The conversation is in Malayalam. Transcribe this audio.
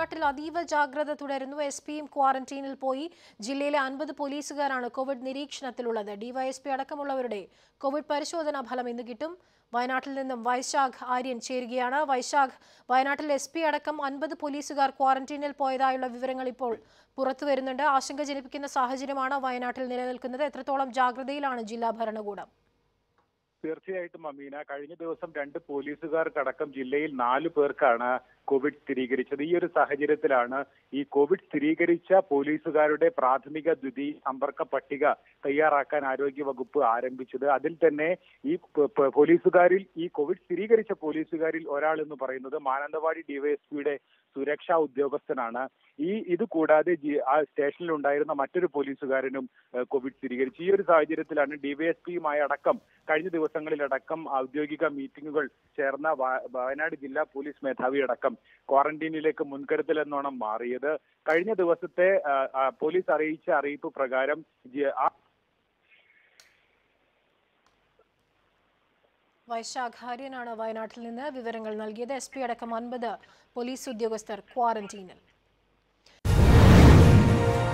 വയനാട്ടിൽ അതീവ ജാഗ്രത തുടരുന്നു. എസ്പിയും ക്വാറന്റീനിൽ പോയി. ജില്ലയിലെ 50 പോലീസുകാരാണ് കോവിഡ് നിരീക്ഷണത്തിലുള്ളത്. ഡിവൈഎസ്പി അടക്കമുള്ളവരുടെ കോവിഡ് പരിശോധനാ ഫലം ഇന്ന് കിട്ടും. വയനാട്ടിൽ നിന്നും വൈശാഖ് ആര്യൻ ചേരുകയാണ്. വൈശാഖ്, വയനാട്ടിൽ എസ്പി അടക്കം 50 പോലീസുകാർ ക്വാറന്റീനിൽ പോയതായുള്ള വിവരങ്ങൾ ഇപ്പോൾ പുറത്തു വരുന്നുണ്ട്. ആശങ്ക ജനിപ്പിക്കുന്ന സാഹചര്യമാണ് വയനാട്ടിൽ നിലനിൽക്കുന്നത്. എത്രത്തോളം ജാഗ്രതയിലാണ് ജില്ലാ ഭരണകൂടം? തീർച്ചയായിട്ടും അമീന, കഴിഞ്ഞ ദിവസം 2 പോലീസുകാർക്കടക്കം ജില്ലയിൽ 4 പേർക്കാണ് കോവിഡ് സ്ഥിരീകരിച്ചത്. ഈ ഒരു സാഹചര്യത്തിലാണ് ഈ കോവിഡ് സ്ഥിരീകരിച്ച പോലീസുകാരുടെ പ്രാഥമിക ദ്വിതീയ സമ്പർക്ക പട്ടിക തയ്യാറാക്കാൻ ആരോഗ്യവകുപ്പ് ആരംഭിച്ചത്. അതിൽ തന്നെ ഈ പോലീസുകാരിൽ ഈ കോവിഡ് സ്ഥിരീകരിച്ച പോലീസുകാരിൽ ഒരാൾ എന്ന് പറയുന്നത് മാനന്തവാടി ഡിവൈഎസ്പിയുടെ സുരക്ഷാ ഉദ്യോഗസ്ഥനാണ്. ഇത് കൂടാതെ ആ സ്റ്റേഷനിൽ ഉണ്ടായിരുന്ന മറ്റൊരു പോലീസുകാരനും കോവിഡ് സ്ഥിരീകരിച്ചു. ഈ ഒരു സാഹചര്യത്തിലാണ് ഡിവൈഎസ്പിയുമായി അടക്കം കഴിഞ്ഞ ദിവസങ്ങളിലടക്കം ഔദ്യോഗിക മീറ്റിംഗുകൾ ചേർന്ന വയനാട് ജില്ലാ പോലീസ് മേധാവി അടക്കം ക്വാറന്റീനിലേക്ക് മുൻകരുതൽ എന്നോണം മാറിയത്. കഴിഞ്ഞ ദിവസത്തെ പോലീസ് അറിയിച്ച അറിയിപ്പ് പ്രകാരം വൈശാഖ് ആര്യനാണ് വയനാട്ടിൽ നിന്ന് വിവരങ്ങൾ നൽകിയത്. എസ്പി അടക്കം 50 പോലീസ് ഉദ്യോഗസ്ഥർ ക്വാറന്റീനിൽ.